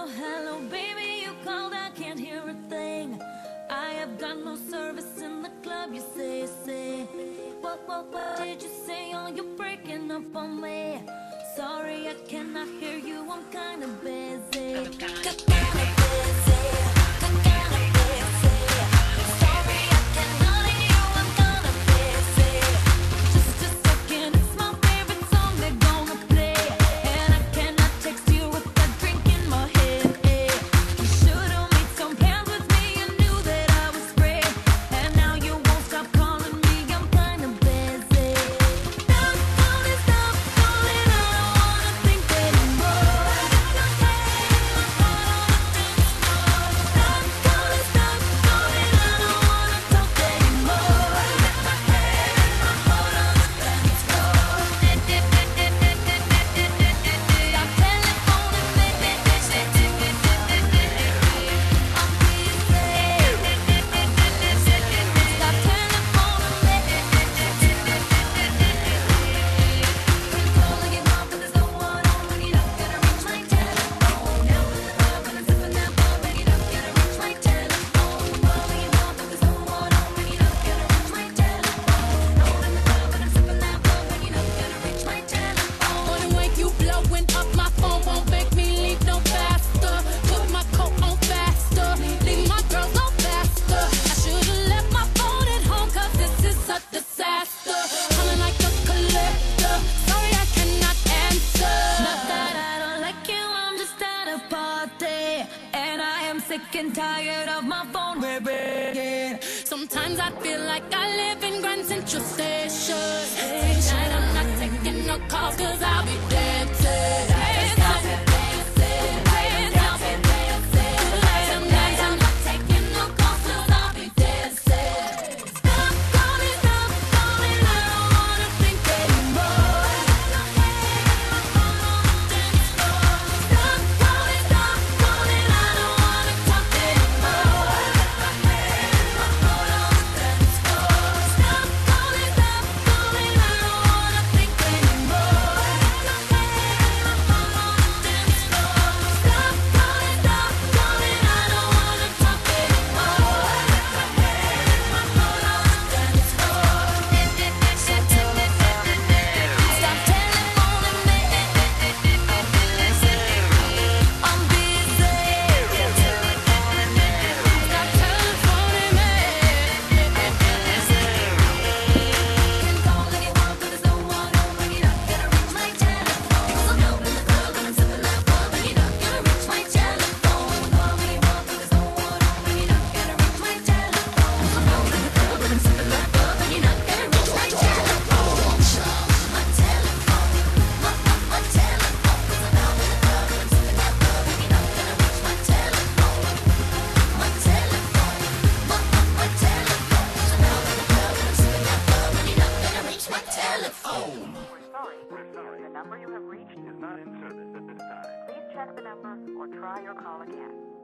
hello, baby, you called, I can't hear a thing. I have got no service in the club, you say. What did you say? Oh, you're breaking up on me. Sorry, I cannot hear you, I'm kinda busy. Sick and tired of my phone ringing. Sometimes I feel like I live in Grand Central Station. Tonight I'm not taking no calls, cause I'll be dancing. We're sorry. The number you have reached is not in service at this time. Please check the number or try your call again.